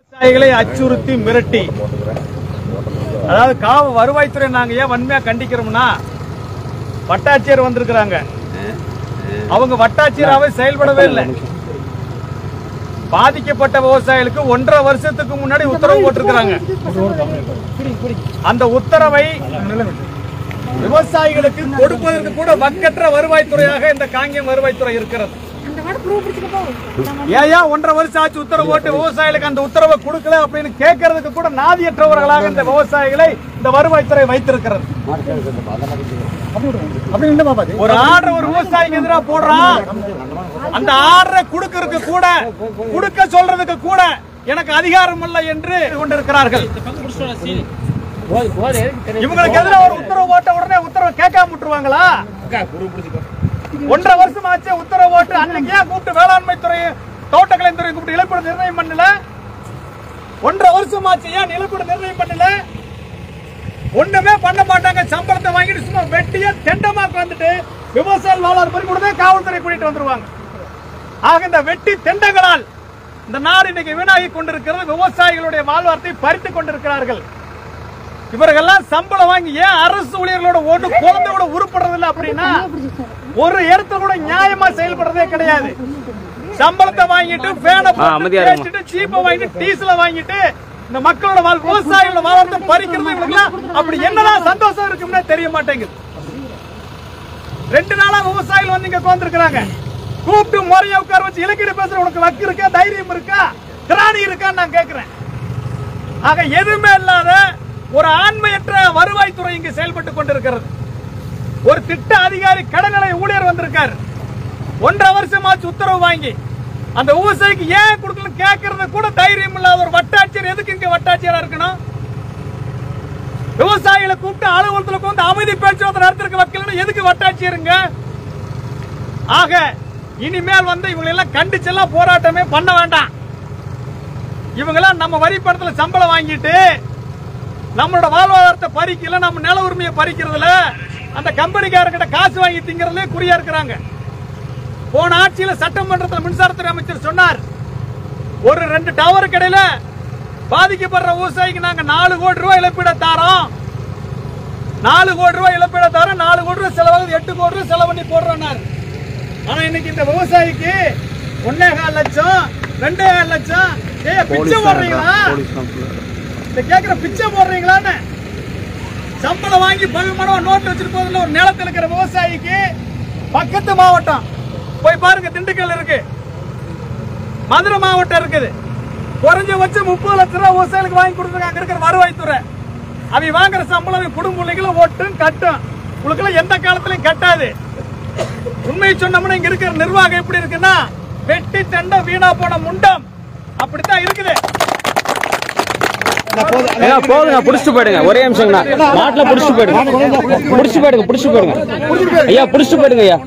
விவசாயிகளை அச்சுறுத்தி மிரட்டி, அதாவது வருவாய்த்துறை நாங்க ஏன் வன்மையா கண்டிக்கிறோம்னா, வட்டாட்சியர் வந்திருக்கிறாங்க, அவங்க வட்டாட்சியராகவே செயல்படவே இல்லை. பாதிக்கப்பட்ட விவசாயிகளுக்கு 1.5 வருஷத்துக்கு முன்னாடி உத்தரவு போட்டிருக்கிறாங்க. அந்த உத்தரவை விவசாயிகளுக்கு கொடுப்பதற்கு கூட வக்கற்ற வருவாய்த்துறையாக இந்த காங்கேயம் வருவாய்த்துறை இருக்கிறது. ஏன் 1.5 வருஷம் ஆச்சு உத்தரவு போட்டு விவசாயிகளுக்கு அந்த உத்தரவை கொடுக்கல அப்படின்னு கேட்கறதுக்கு கூட நாதியற்றவர்களாக இந்த விவசாயிகளை இந்த வருவாய்த்துறை வைத்திருக்கிறது. ஒரு ஆர்டர் ஒரு விவசாயிக்கு எதிராக போடுறான், அந்த ஆர்டரை கொடுக்கறதுக்கு கூட, கொடுக்க சொல்றதுக்கு கூட எனக்கு அதிகாரம் இல்லை என்று கொண்டிருக்கிறார்கள். இவங்களுக்கு எதிராக ஒரு உத்தரவு போட்ட உடனே உத்தரவு கேட்காம விட்டுருவாங்களா? 1.5 வருஷம் ஆச்சு உத்தரவு போட்டு, அன்னைக்கு ஏன் கூப்பிட்டு வேளாண்மை துறை, தோட்டக்கலை துறை கூப்பிட்டு இழப்பீடு நிர்ணயம் பண்ணல? 1.5 வருஷம் ஆச்சு ஏன் இழப்பீடு நிர்ணயம் பண்ணல? ஒண்ணுமே பண்ண மாட்டாங்க. சம்பளத்தை வாங்கிட்டு சும்மா வெட்டிய தெண்டமாக்கு வந்துட்டு விவசாய வாழார் பறி கூட காவல்துறை கூட்டிட்டு வந்துருவாங்க. ஆக இந்த வெட்டி தெண்டங்களால் இந்த நாடு இன்னைக்கு வீணாகி கொண்டிருக்கிறது. விவசாயிகளுடைய வாழ்வாரத்தை பறித்துக் கொண்டிருக்கிறார்கள். இவர்கள்லாம் சம்பளம் வாங்கி ஏன் அரசு ஊழியர்களோட ஒன்று குழந்தை கூட உருப்படுறதில்லை அப்படின்னா, ஒரு இடத்துல கூட நியாயமா செயல்படுறதே கிடையாது. சம்பளத்தை வாங்கிட்டு சீப்பை வாங்கிட்டு டீசல வாங்கிட்டு இந்த மக்களோட விவசாயிகளோட வாழ்வாரத்தை பறிக்கிறது. அப்படி என்னதான் சந்தோஷம் இருக்கும்னே தெரிய மாட்டேங்குது. 2 நாளா விவசாயிகள் வந்து இங்க உட்கார்ந்துருக்காங்க. கூப்பிட்டு முறையா உட்கார வச்சு இலக்கீடு பேசுற உனக்கு வக்கு இருக்கா, தைரியம் இருக்கா, திராணி இருக்கான்னு நான் கேட்கிறேன். ஆக எதுவுமே இல்லாத ஒரு ஆண்மையற்ற வருவாய்த்துறை இங்கு செயல்பட்டுக் கொண்டிருக்கிறது. ஒரு திட்ட அதிகாரி கடநிலை ஊழியர் வந்திருக்காரு, 1.5 வருஷமாச்சு உத்தரவு வாங்கி அந்த விவசாயிக்கு ஏன் கொடுக்கணும் கேட்கறது கூட தைரியம் இல்லாத ஒரு வட்டாட்சியர் எதுக்கு இங்க வட்டாட்சியரா இருக்கணும்? விவசாயிகளை கூப்பிட்டு அலுவலகத்தில் வந்து அமைதி பேச்சுவார்த்தை நடத்திருக்க வைக்கலன்னு எதுக்கு வட்டாட்சியருங்க? ஆக இனிமேல் வந்து இவங்க எல்லாம் கண்டிச்செல்லாம் போராட்டமே பண்ண வேண்டாம். இவங்கெல்லாம் நம்ம வரி பணத்துல சம்பளம் வாங்கிட்டு நம்மளோட வாழ்வாதாரத்தை பறிக்கல, நம்ம நில உரிமையை பறிக்கிறதுல, அந்த கம்பெனிக்காரர்கிட்ட காசு வாங்கி திங்கிறதுல குறியா இருக்கிறாங்க. போன ஆட்சியில் சட்டமன்றத்தில் மின்சாரத்துறை அமைச்சர் சொன்னார், ஒரு 2 டவர் கடையில பாதிக்கப்படுற விவசாயிக்கு நாங்க 4 கோடி ரூபாய் இழப்பீட தாரோம், 4 கோடி ரூபாய் இழப்பீட தாரோம், 4 கோடி ரூபாய் செலவாகுது, 8 கோடி ரூபாய் செலவு பண்ணி போடுறோம். ஆனா இன்னைக்கு இந்த விவசாயிக்கு 1.25 லட்சம் 2.5 லட்சம் பிச்சை போடுறீங்களா? கேட்கிற பிச்சை போடுறீங்களான்னு சம்பளம் வாங்கி பகுமனவா நோட்டு வச்சுட்டு போதில் ஒரு நிலத்தில் இருக்கிற விவசாயிக்கு பக்கத்து மாவட்டம் போய் பாருங்க, திண்டுக்கல் இருக்கு, மதுரை மாவட்டம் இருக்குது, குறைஞ்சபட்சம் 30 லட்சம் ரூபாய் விவசாயிகளுக்கு வாங்கி கொடுத்துருக்காங்க. அங்க இருக்கிற வருவாய்த்துறை அவங்க வாங்குற சம்பளம் குடும்ப பிள்ளைகளும் ஓட்டும் கட்டும், உங்களுக்கு எந்த காலத்திலையும் கட்டாது. உண்மையை சொன்னோம்னா இங்க இருக்கிற நிர்வாகம் எப்படி இருக்குன்னா, வெட்டி தண்ட வீணா போன முண்டம் அப்படித்தான் இருக்குது. போதுங்க, புடிச்சு போயிடுங்க, ஒரே நிமிஷம் நாட்டில் புடிச்சு போயிடுங்க, புடிச்சு போயிடுங்க, புடிச்சு போயிடுங்க ஐயா, புடிச்சு போயிடுங்க ஐயா.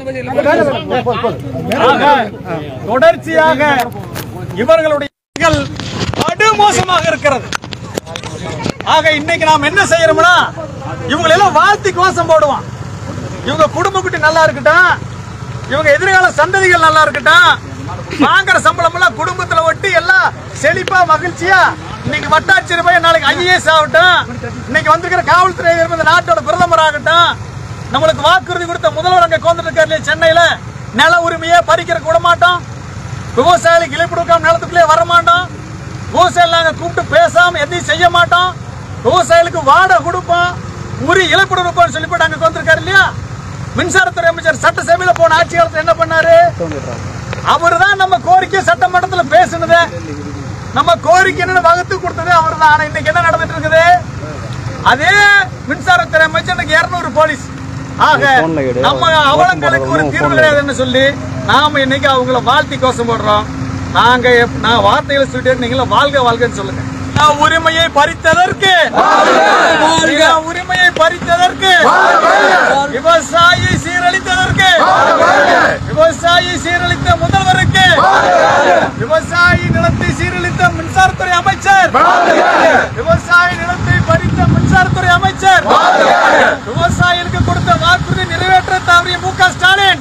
தொடர்ச்சியாக இவர்களுடைய படுமோசமாக இருக்கிறது. ஆக இன்னைக்கு நாம் என்ன செய்யறோம்னா, இவங்க எல்லாம் வாழ்த்தி கோஷம் போடுவான். இவங்க குடும்ப குட்டி நல்லா இருக்கட்டும், இவங்க எதிர்கால சந்ததிகள் நல்லா இருக்கட்டும், வாங்குற சம்பளம் எல்லாம் குடும்பத்துல ஒட்டி எல்லாம் செழிப்பா மகிழ்ச்சியா இன்னைக்கு வட்டாட்சியர் போய் நாளைக்கு IAS ஆகட்டும், இன்னைக்கு வந்திருக்கிற காவல்துறை இந்த நாட்டோட பிரதமர் ஆகட்டும், நம்மளுக்கு வாக்குறுதி கொடுத்த முதல்வர் அங்க உட்கார்ந்துருக்காரு சென்னையில, நில உரிமையை பறிக்கிற கூட மாட்டோம், விவசாயிகளுக்கு இழப்பீடு கொடுக்காம நிலத்துக்குள்ளே வர மாட்டோம், விவசாயிகள் நாங்க கூப்பிட்டு பேசாம எதையும் செய்ய மாட்டோம், விவசாயிகளுக்கு வாடகை கொடுப்போம், உரி இழப்பீடு கொடுப்போம்னு சொல்லி போட்டு அங்க உட்கார்ந்துருக்காரு இல்லையா? மின்சாரத்துறை அமைச்சர் சட்டசபையில போன ஆட்சி காலத்தில் என்ன பண்ணாரு? அவர்தான் நம்ம கோரிக்கை சட்டமன்றத்தில் பேசினது, நம்ம கோரிக்கை வகுத்து கொடுத்தது அவர் தான். ஆனா இன்னைக்கு என்ன நடந்துட்டு இருக்குது? அதே மின்சாரத்துறை அமைச்சர் 200 போலீஸ். ஆக நம்ம அவலங்களுக்கு ஒரு தீர்வு கிடையாதுன்னு சொல்லி நாம இன்னைக்கு அவங்கள வாழ்த்தி கோஷம் போடுறோம். நான் வார்த்தைகளை சொல்லிட்டு நீங்கள வாழ்க வாழ்கன்னு சொல்லுங்க. உரிமையை பறித்ததற்கு, உரிமையை பறித்ததற்கு, விவசாயி சீரழித்ததற்கு, விவசாயி சீரழித்த முதல்வருக்கு, விவசாயி நிலத்தை சீரழித்த மின்சாரத்துறை அமைச்சர், விவசாயி நிலத்தை பறித்த மின்சாரத்துறை அமைச்சர், விவசாயிகளுக்கு கொடுத்த வாக்குறுதி நிறைவேற்ற தவறிய MK ஸ்டாலின்,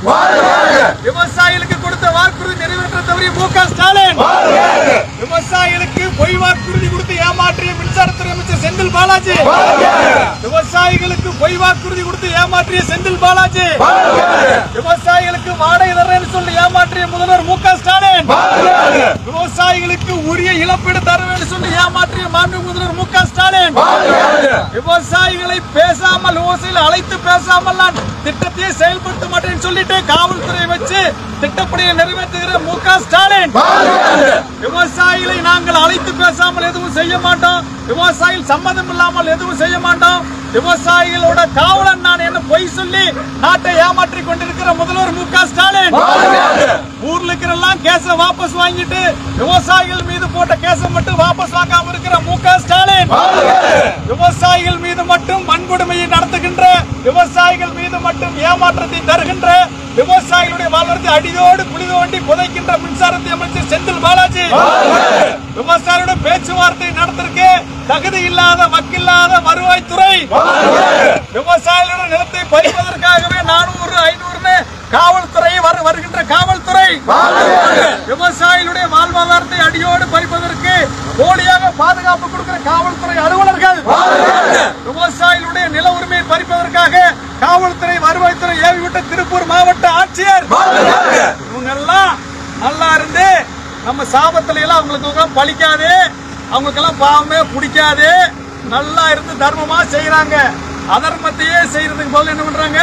விவசாயிகளுக்கு கொடுத்த வாக்குறுதி நிறைவேற்ற தவறிய MK ஸ்டாலின், விவசாயிகளுக்கு பொய் வாக்கு வாக்குறுதி கொடுத்து ஏமாற்றிய மின்சாரத்துறை அமைச்சர் செந்தில் பாலாஜி, விவசாயிகளுக்கு பொய் வாக்குறுதி கொடுத்து ஏமாற்றிய செந்தில் பாலாஜி, விவசாயிகளுக்கு வாடகை தரேன்னு சொல்லி ஏமாற்றிய முதல்வர் மு.க. ஸ்டாலின், விவசாயிகளுக்கு உரிய இழப்பீடு தருவேன்னு சொல்லி ஏமாற்றிய மாண்புமிகு முதல்வர் மு.க. ஸ்டாலின், விவசாயிகளை பேசாமல் விவசாயிகளை அழைத்து பேசாமல் நான் திட்டத்தையே செயல்படுத்த மாட்டேன்னு சொல்லிட்டு காவல்துறை வச்சு திட்டப்படியை நிறைவேற்றுகிற மு.க. ஸ்டாலின், விவசாயிகளை நாங்கள் அழைத்து பேசாமல் எதுவும் செய்ய மாட்டோம், விவசாயிகள் சம்மதம் இல்லாமல் எதுவும் செய்ய மாட்டோம், விவசாயிகளோட காவலன் நான் என்ன பொய் சொல்லி நாட்டை ஏமாற்றிக் கொண்டிருக்கிற முதல்வர் மு.க. ஸ்டாலின், ஊர்ல இருக்கிற கேஸ வாபஸ் வாங்கிட்டு விவசாயிகள் மீது போட்ட கேஸ மட்டும் வாபஸ் வாங்காம இருக்கிற மு.க. ஸ்டாலின், விவசாயிகள் மீது மட்டும் வன்கொடுமையை நடத்துகின்ற, விவசாயிகள் மீது மட்டும் ஏமாற்றத்தை தருகின்ற, விவசாயிகளுடைய வாழ்வத்தை அடியோடு குழி தோண்டி புதைக்கின்ற மின்சாரத்தை அமைச்சர் செந்தில் பாலாஜி, விவசாயிகளுடைய பேச்சுவார்த்தை நடத்திருக்கு தகுதி இல்லாத வக்கில்லாத வருவாய்த்துறை, விவசாயிகளுடைய நிலத்தை பறிப்பதற்காகவே 400-500 காவல்துறை வருகின்ற காவல்துறை, விவசாயிகளுடைய வாழ்வாதாரத்தை அடியோடு பறிப்பதற்கு போலியாக பாதுகாப்பு கொடுக்கிற காவல்துறை அலுவலர்கள், விவசாயிகளுடைய நில உரிமையை பறிப்பதற்காக காவல்துறை வருவாய்த்துறை ஏவிவிட்ட திருப்பூர் மாவட்ட ஆட்சியர், இவங்க எல்லாம் நல்லா இருந்து நம்ம சாபத்துல எல்லாம் அவங்களுக்கு பலிக்காது, அவங்களுக்கெல்லாம் பாவமே பிடிக்காது, நல்லா இருந்து தர்மமா செய்யறாங்க. அதர்மத்தையே செய்யறதுக்கு பதில் என்ன பண்றாங்க?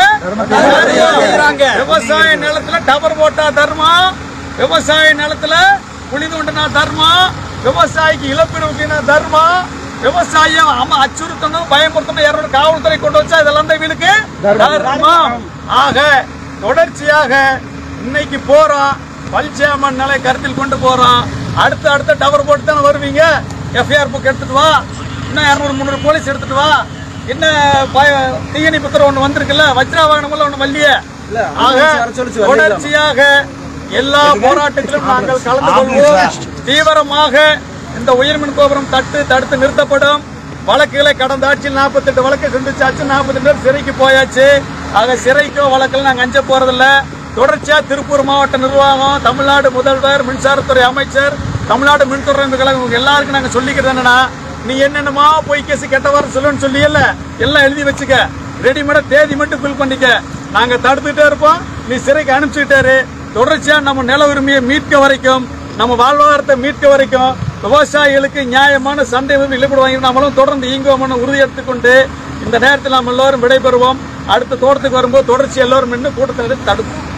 விவசாய நிலத்துல டவர் போட்டா தர்மம், விவசாய நிலத்துல குழி தோண்டினா தர்மம், விவசாயிக்கு இழப்பீடு தர்மம், விவசாயம் அச்சுறுத்தணும் பயமுறுத்தணும் 200 காவல்துறை கொண்டு வச்சா இதெல்லாம் வீலுக்கு தர்மம். ஆக தொடர்ச்சியாக இன்னைக்கு போறோம், பல்சேமன் நிலை கருத்தில் கொண்டு போறோம். அடுத்த டவர் போட்டு தானே வருவீங்க. எஃப்ஐஆர் புக் எடுத்துட்டு வா, இன்னும் 200-300 போலீஸ் எடுத்துட்டு வா, என்ன தீயணை புத்திரம் ஒண்ணு வந்திருக்குல்ல, வஜ்ரா வாகனம் ஒண்ணு வல்லிய. தொடர்ச்சியாக எல்லா போராட்டத்திலும் நாங்கள் கலந்து கொள்வோம். தீவிரமாக இந்த உயர்மின் கோபுரம் தடுத்து நிறுத்தப்படும். வழக்குகளை கடந்த ஆட்சியில் 48 வழக்கு சந்திச்சாச்சு, 42 பேர் சிறைக்கு போயாச்சு. ஆக சிறைக்கோ வழக்கில் நாங்கள் அஞ்ச போறதில்ல. தொடர்ச்சியா திருப்பூர் மாவட்ட நிர்வாகம், தமிழ்நாடு முதல்வர், மின்சாரத்துறை அமைச்சர், தமிழ்நாடு மின்துறை கழகம் எல்லாருக்கும் நாங்க சொல்லிக்கிறது என்னன்னா, நீ என்னென்னமா போய் கேஸ் கெட்டவாறு சொல்லுன்னு சொல்லி எல்லாம் எழுதி வச்சுக்க, ரெடிமேடா தேதி மட்டும் ஃபில் பண்ணிக்க, நாங்க தடுத்துட்டே இருப்போம், நீ சிறைக்கு அனுப்பிச்சுட்டாரு. தொடர்ச்சியா நம்ம நில உரிமையை மீட்க வரைக்கும், நம்ம வாழ்வாதாரத்தை மீட்க வரைக்கும், விவசாயிகளுக்கு நியாயமான சந்தை இழப்பீடு வாங்கி நம்மளும் தொடர்ந்து இயங்குவோம் உறுதி எடுத்துக்கொண்டு இந்த நேரத்தில் நாம் எல்லோரும் விடைபெறுவோம். அடுத்த தோட்டத்துக்கு வரும்போது தொடர்ச்சி எல்லோரும் கூட்டத்தில் தடுப்போம்.